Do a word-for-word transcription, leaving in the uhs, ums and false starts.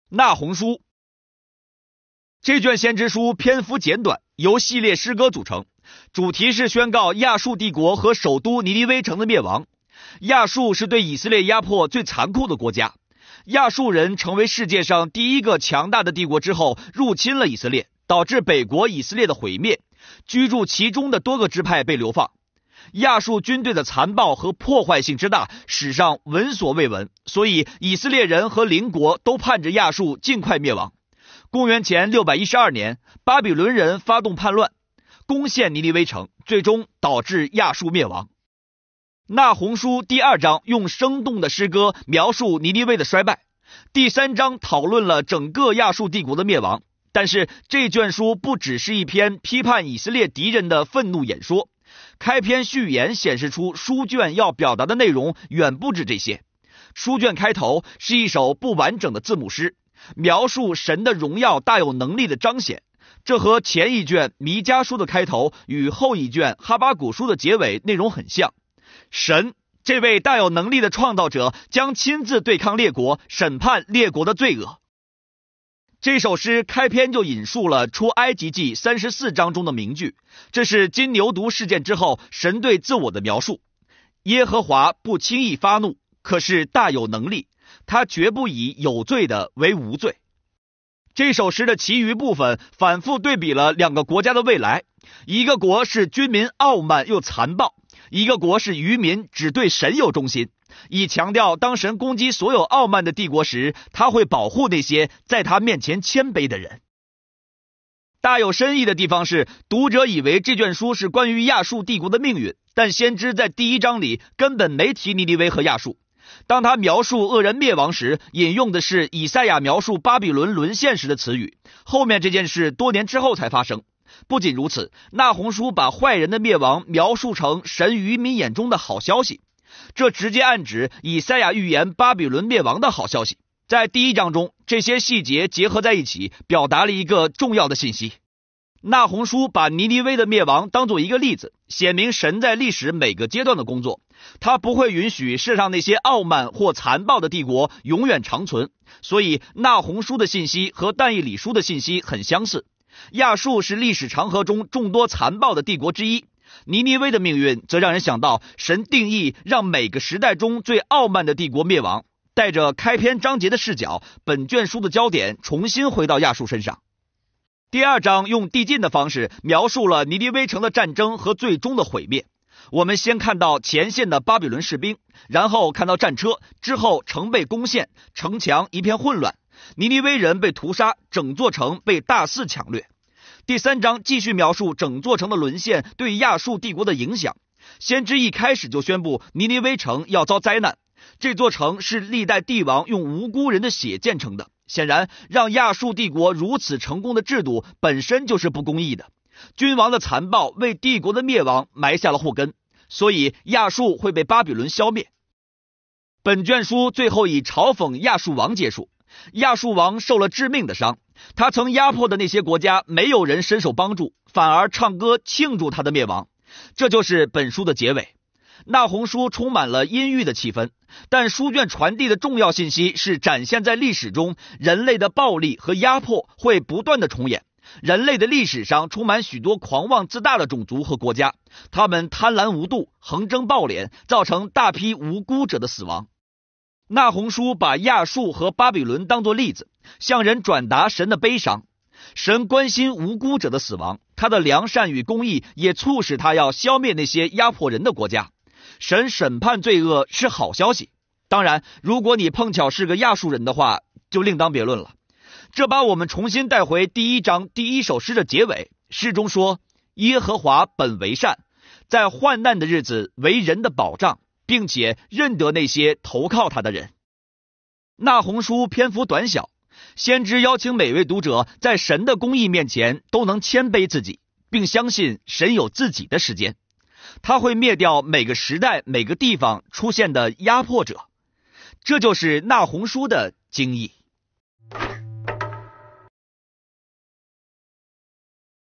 纳红书。这卷先知书篇幅简短，由系列诗歌组成，主题是宣告亚述帝国和首都尼尼微城的灭亡。亚述是对以色列压迫最残酷的国家，亚述人成为世界上第一个强大的帝国之后，入侵了以色列，导致北国以色列的毁灭，居住其中的多个支派被流放。亚述军队的残暴和破坏性之大，史上闻所未闻，所以以色列人和邻国都盼着亚述尽快灭亡。公元前六百一十二年，巴比伦人发动叛乱，攻陷尼尼微城，最终导致亚述灭亡。纳红书第二章用生动的诗歌描述尼尼微的衰败，第三章讨论了整个亚述帝国的灭亡。但是这卷书不只是一篇批判以色列敌人的愤怒演说，开篇序言显示出书卷要表达的内容远不止这些。书卷开头是一首不完整的字母诗，描述神的荣耀大有能力的彰显，这和前一卷弥迦书的开头与后一卷哈巴谷书的结尾内容很像。神这位大有能力的创造者将亲自对抗列国，审判列国的罪恶。这首诗开篇就引述了出埃及记三十四章中的名句，这是金牛犊事件之后神对自我的描述。耶和华不轻易发怒，可是大有能力，他绝不以有罪的为无罪。这首诗的其余部分反复对比了两个国家的未来，一个国是军民傲慢又残暴，一个国是渔民只对神有忠心，以强调当神攻击所有傲慢的帝国时，他会保护那些在他面前谦卑的人。大有深意的地方是，读者以为这卷书是关于亚述帝国的命运，但先知在第一章里根本没提尼尼微和亚述。当他描述恶人灭亡时，引用的是以赛亚描述巴比伦沦陷时的词语，后面这件事多年之后才发生。不仅如此，纳红书把坏人的灭亡描述成神渔民眼中的好消息，这直接暗指以赛亚预言巴比伦灭亡的好消息。在第一章中，这些细节结合在一起，表达了一个重要的信息。纳红书把尼尼微的灭亡当作一个例子，显明神在历史每个阶段的工作。他不会允许世上那些傲慢或残暴的帝国永远长存，所以纳红书的信息和但以理书的信息很相似。亚述是历史长河中众多残暴的帝国之一，尼尼微的命运则让人想到神定义让每个时代中最傲慢的帝国灭亡。带着开篇章节的视角，本卷书的焦点重新回到亚述身上。第二章用递进的方式描述了尼尼微城的战争和最终的毁灭。我们先看到前线的巴比伦士兵，然后看到战车，之后城被攻陷，城墙一片混乱，尼尼微人被屠杀，整座城被大肆抢掠。第三章继续描述整座城的沦陷对亚述帝国的影响。先知一开始就宣布尼尼微城要遭灾难，这座城是历代帝王用无辜人的血建成的，显然让亚述帝国如此成功的制度本身就是不公义的。君王的残暴为帝国的灭亡埋下了祸根，所以亚述会被巴比伦消灭。本卷书最后以嘲讽亚述王结束。亚述王受了致命的伤，他曾压迫的那些国家没有人伸手帮助，反而唱歌庆祝他的灭亡。这就是本书的结尾。纳红书充满了阴郁的气氛，但书卷传递的重要信息是展现在历史中人类的暴力和压迫会不断的重演。人类的历史上充满许多狂妄自大的种族和国家，他们贪婪无度，横征暴敛，造成大批无辜者的死亡。纳红书把亚述和巴比伦当作例子，向人转达神的悲伤。神关心无辜者的死亡，他的良善与公义也促使他要消灭那些压迫人的国家。神审判罪恶是好消息，当然如果你碰巧是个亚述人的话，就另当别论了。这把我们重新带回第一章第一首诗的结尾，诗中说，耶和华本为善，在患难的日子为人的保障，并且认得那些投靠他的人。纳红书篇幅短小，先知邀请每位读者在神的公义面前都能谦卑自己，并相信神有自己的时间，他会灭掉每个时代每个地方出现的压迫者。这就是纳红书的精义。